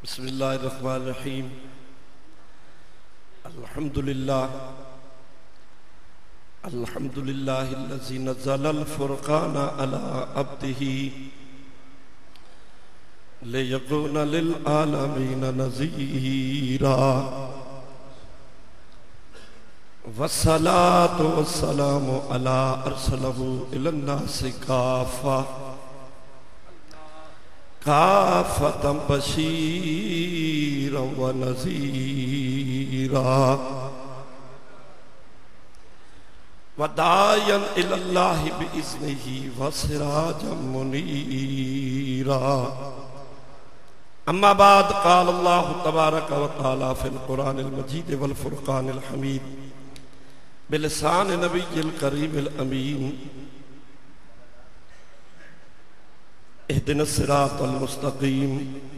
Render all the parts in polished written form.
بسم اللہ الرحمن الرحیم الحمدللہ الذی نزل الفرقان علی عبدہ لیکون للعالمین نذیرا والصلاة والسلام علی ارسلہ الی الناس کافہ کافتا بشیرا ونذیرا وداعیا الی اللہ بإذنہ وسراجا منیرا اما بعد قال اللہ تبارک و تعالی فی القرآن المجید والفرقان الحمید بلسان نبی الکریم الامین اهدنا الصراط المستقیم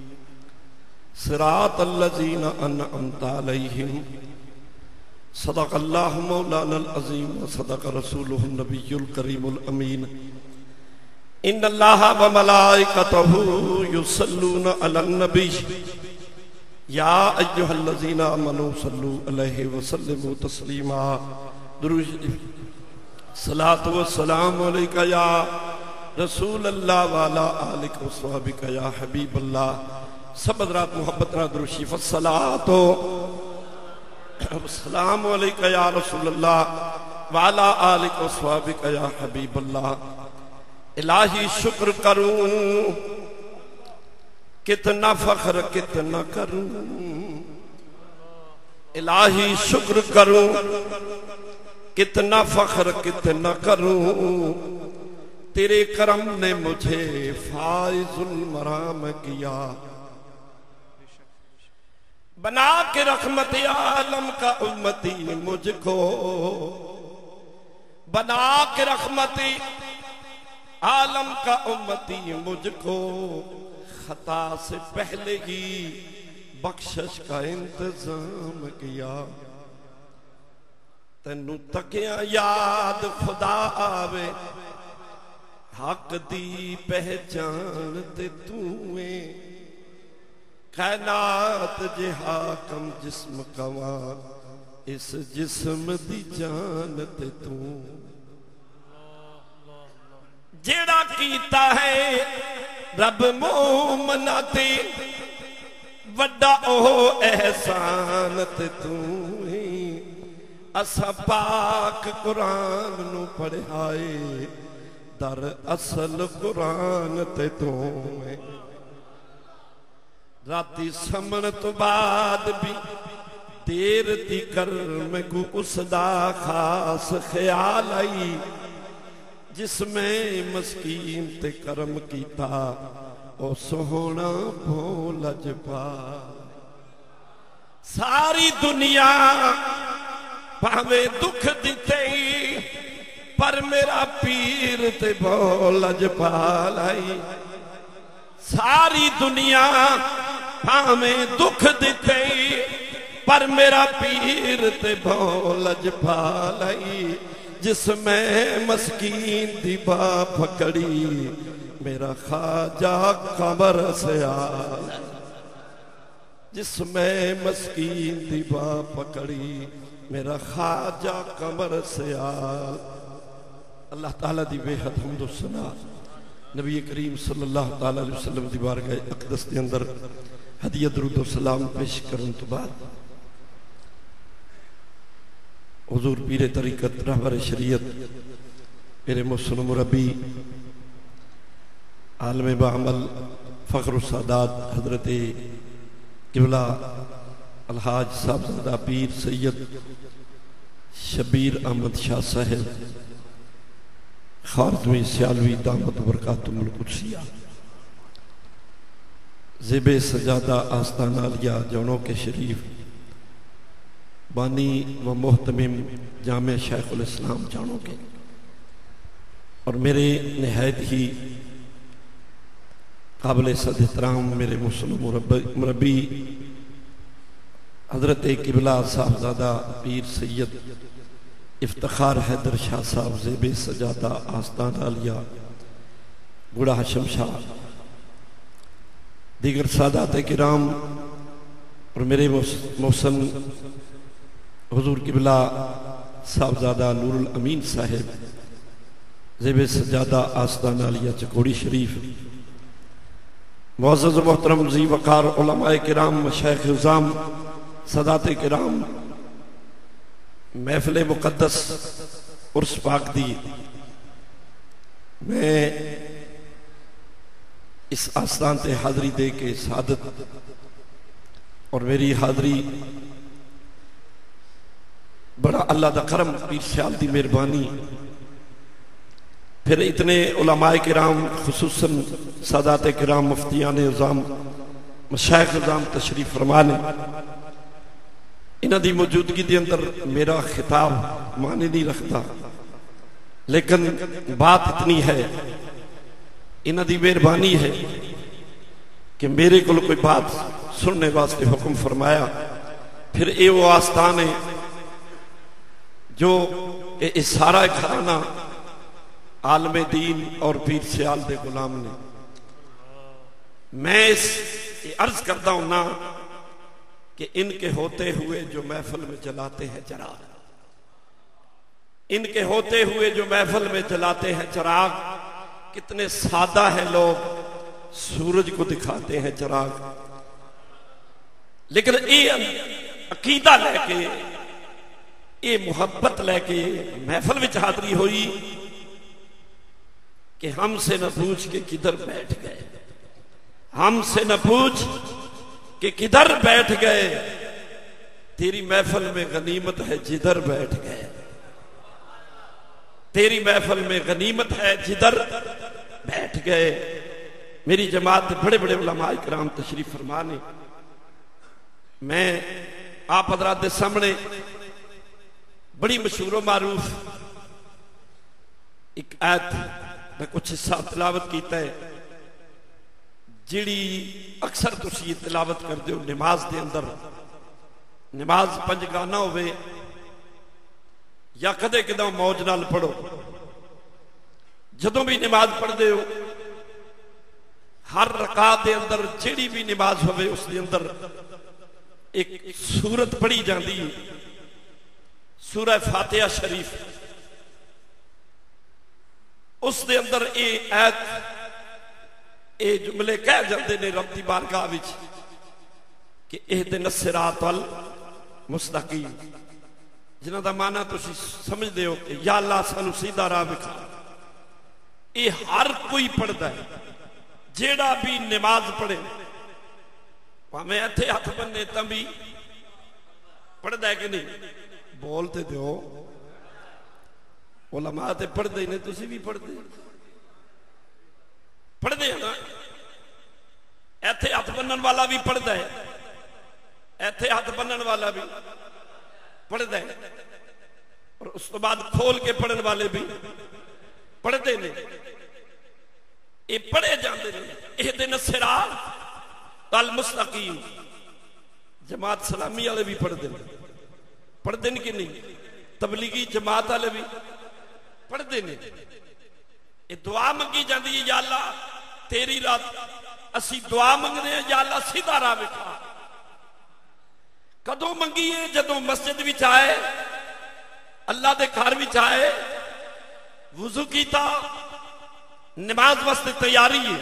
صراط الذین انعمت علیہم صدق اللہ مولانا العظیم وصدق رسولہ النبی الکریم الامین ان اللہ وملائکتہ یصلون علی النبی یا ایہا الذین آمنوا صلوا علیہ وسلموا تسلیما صلاۃ والسلام علیکہ یا رسول اللہ والا آلک و صحابک یا حبیب اللہ سب حضرات محبت را دروشی فالصلاۃ والسلام علیکہ یا رسول اللہ والا آلک و صحابک یا حبیب اللہ الہی شکر کروں کتنا فخر کتنا کروں الہی شکر کروں کتنا فخر کتنا کروں تیرے کرم نے مجھے فائز المرام کیا بنا کے رحمت عالم کا امتی مجھ کو بنا کے رحمت عالم کا امتی مجھ کو خطا سے پہلے ہی بخشش کا انتظام کیا تینوں تکیاں یاد خدا آوے حق دی پہچان تے تویں کائنات جے حاکم جسم کواں اس جسم دی جان تے تو جیڑا کیتا ہے رب مومنا تے وڈا او احسان تے تویں اسا پاک قرآن نو پڑھائے در اصل قرآن تے تویں راتی سمن تو بعد بھی دیر دی کر میں کو اس دا خاص خیال آئی جس میں مسکین تے کرم کیتا او سونا بھولج پا ساری دنیا پاوے دکھ دیتے پر میرا پیر تے بھولج پالائی ساری دنیا ہمیں دکھ دیتے پر میرا پیر تے بھولج پالائی جس میں مسکین دی با پکڑی میرا خواجہ قبر سے آیا جس میں مسکین دی با پکڑی میرا خواجہ قبر سے آیا اللہ تعالیٰ دی بے حد حمد و ثنا نبی کریم صلی اللہ تعالیٰ علیہ وسلم دی بارگاہ اقدس دے اندر ہدیہ درود و سلام پیش کرن تو بعد حضور پیر طریقت رہبر شریعت میرے محسن مربی عالم بعمل فخر السادات حضرت قبلہ الحاج صاحبزادہ پیر سید شبیر احمد شاہ صاحب خارزمی سیالوی دامت برکاتم القدسیہ زیب سجادہ آستان علیہ جونوں کے شریف بانی و محتمم جامع شیخ الاسلام جانوں کے اور میرے نہایت ہی قابل صد احترام میرے مسلم مربی حضرت قبلہ صاحبزادہ پیر سید افتخار حیدر شاہ صاحب زیب سجادہ آستان علیہ گڑا حشم شاہ دیگر سادات کرام اور میرے محسن حضور قبلہ صاحبزادہ نور الامین صاحب زیب سجادہ آستانہ علیہ چکوڑی شریف، معزز و محترم ذی وقار علماء کرام، مشایخ عظام، سادات کرام، محفل مقدس عرس پاک دی، میں اس آستان تے حاضری دے کے سعادت اور میری حاضری بڑا اللہ دا کرم، پیر سیال دی مہربانی، پھر اتنے علماء کرام خصوصاً سادات کرام، مفتیان عظام، مشایخ عظام تشریف فرمانے، انہاں دی موجودگی دے اندر میرا خطاب معنی نہیں رکھتا، لیکن بات اتنی ہے، انہاں دی مہربانی ہے کہ میرے کو کوئی بات سننے واسطے حکم فرمایا، پھر اے وہ آستان ہے جو اس سارا گھرانہ عالم دین اور پیر سیال دے غلام نے۔ میں اس عرض کرتا ہوں نا کہ ان کے ہوتے ہوئے جو محفل میں جلاتے ہیں چراغ، ان کے ہوتے ہوئے جو محفل میں جلاتے ہیں چراغ، کتنے سادہ ہیں لوگ، سورج کو دکھاتے ہیں چراغ، لیکن یہ عقیدہ لے کے، یہ محبت لے کے محفل میں حاضری ہوئی کہ ہم سے نہ پوچھ کہ کدھر بیٹھ گئے، ہم سے نہ پوچھ کہ کدھر بیٹھ گئے، تیری محفل میں غنیمت ہے جدھر بیٹھ گئے، تیری محفل میں غنیمت ہے جدھر بیٹھ گئے۔ میری جماعت بڑے بڑے علماء کرام تشریف فرمانے، میں آپ حضرات دے سامنے بڑی مشہور و معروف ایک آیت میں کچھ حصہ تلاوت کیتا ہے، جیڑی اکثر تسی یہ تلاوت کر دیو نماز دے اندر، نماز پنجگانہ ہوئے یا کدے کدے موج نال پڑھو، جدوں بھی نماز پڑھ دے ہو، ہر رکعت دے اندر جیڑی بھی نماز ہوئے اس دے اندر ایک سورت پڑھی جاندی، سورہ فاتحہ شریف، اس دے اندر اے آیت، اے جملے کہہ جاندے نے رب دی بارگاہ وچ کہ اہدنا الصراط المستقیم، جنہاں دا معنی تسی سمجھ دے ہو کہ یا اللہ سانو سیدھا راہ دکھا۔ اے ہر کوئی پڑھدا ہے، جیڑا بھی نماز پڑھے، میں ایتھے ہاتھ بننے تاں بھی پڑھدا ہے کہ نہیں؟ بولتے دیو، علماء تے پڑھ دے نے، تسی بھی پڑھ دے، پڑھ دے نا، ایتھے ہاتھ بنن والا بھی پڑھ دے، ایتھے ہاتھ بنن والا بھی پڑھ دے، اور اس تو بعد کھول کے پڑھن والے بھی پڑھ دے نے، یہ پڑھے جاندے نے۔ اہدنا الصراط المستقیم، جماعت سلامی والے بھی پڑھ دے، پڑھ دے کہ نہیں؟ تبلیغی جماعت والے بھی پڑھ دے نے۔ یہ دعا منگی جاندی ہے، یا اللہ تیری رات اسی دعا منگنے ہیں، یا اللہ سیدھا راہ دکھا۔ کدوں منگی ہے؟ جدوں مسجد وچ آئے، اللہ دے گھر وچ آئے، وضو کیتا، نماز واسطے تیاری ہے،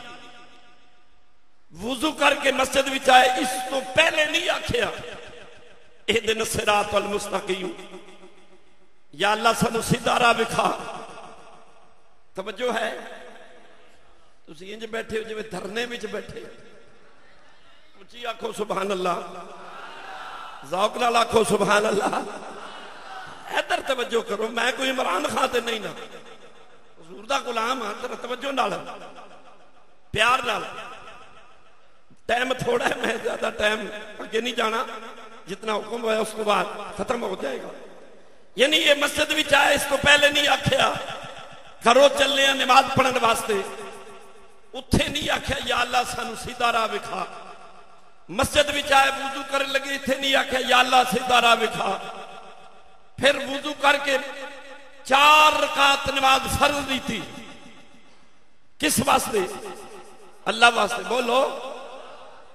وضو کر کے مسجد وچ آئے، اس تو پہلے نہیں آکھیا اہدنا الصراط المستقیم، یا اللہ سانو سیدھا راہ دکھا۔ توجہ ہے؟ تسی انج بیٹھے ہو جویں دھرنے وچ بیٹھے، اونچی آکھو سبحان اللہ، ذوق نال آکھو سبحان اللہ۔ ادھر توجہ کرو، میں کوئی عمران خان تے نہیں نا، حضور دا غلام ہاں، ذرا توجہ نال، پیار نال۔ ٹائم تھوڑا ہے، میں زیادہ ٹائم آگے نہیں جانا، جتنا حکم ہوا ہے اس کے بعد ختم ہو جائے گا۔ یعنی یہ مسجد وچ آئے، اس کو پہلے نہیں آکھیا گھروں چلنے ہیں نماز پڑھن واسطے، اتھے نہیں آکھیا یا اللہ سانو سیدھا راہ دکھا۔ مسجد وچ آئے وضو کرنے لگے، اتھے نہیں آکھیا یا اللہ سیدھا راہ دکھا۔ پھر وضو کر کے 4 رکعت نماز فرض دی تھی، کس واسطے؟ اللہ واسطے، بولو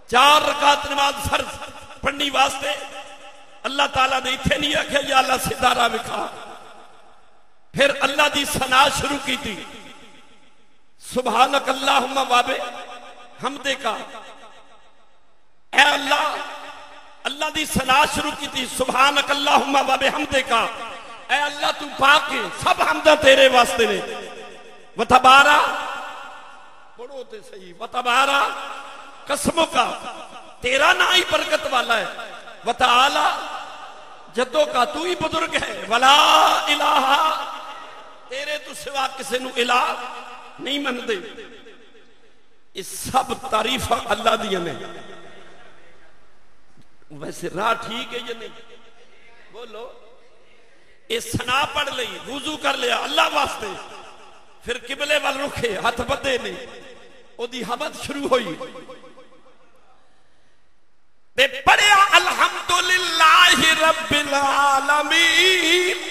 4 رکعت نماز فرض پڑھنی واسطے اللہ تعالیٰ نے اتنے نہیں آخیا یا اللہ ستارہ وکھا، پھر اللہ دی ثنا شروع کی تھی، سبحانک اللہم وابے حمدے کا، اے اللہ، اللہ دی ثنا شروع کی تھی، سبحانک اللہم وابے حمدے کا، اے اللہ تو پاک ہے، سب حمدہ تیرے واسطے نے، وتبارا پڑھو تے صحیح، وتبارا قسموں کا، تیرا نا ہی برکت والا ہے، وتعالی جدوں کا، تو ہی بزرگ ہے، ولا الہ، تیرے تو سوا کسے نو الہ نہیں من دے. یہ سب تعریفہ اللہ دیا نے. ویسے راہ ٹھیک ہے یا نہیں؟ بولو. یہ ثنا پڑھ لئی، وضو کر لیا اللہ واسطے، پھر قبلے وال رکھے، ہاتھ بدے نے، او دی حمد شروع ہوئی، تے پڑھیا الحمدللہ رب العالمین.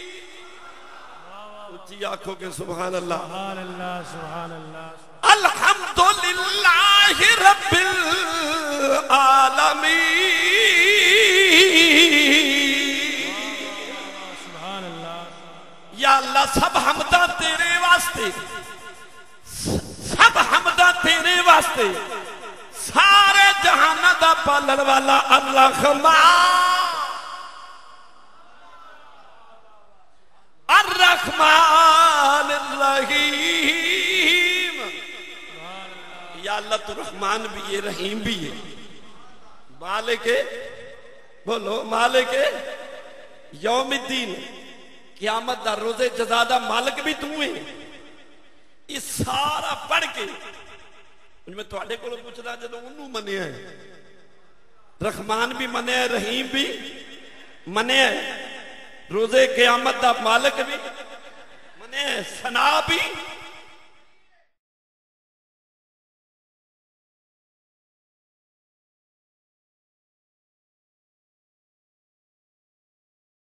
اچھی آنکھوں کے سبحان اللہ، سبحان اللہ، سبحان اللہ. الحمدللہ رب العالمین. سبحان اللہ. یا اللہ سب حمدہ تیرے واسطے، سب حمدہ تیرے واسطے، سارے جہان دا پالن والا الرحمن الرحمن الرحیم. یا اللہ تو رحمان بھی ہے، رحیم بھی ہے، مالک، بولو مالک یوم الدین، قیامت دا روزے جزا دا مالک بھی تو ہے. یہ سارا پڑھ کے میں تواڈے کولوں پوچھدا جدوں اونوں منیا ہے، رحمان بھی منیا ہے، رحیم بھی منیا ہے، روزے قیامت دا مالک بھی منیا ہے، ثنا بھی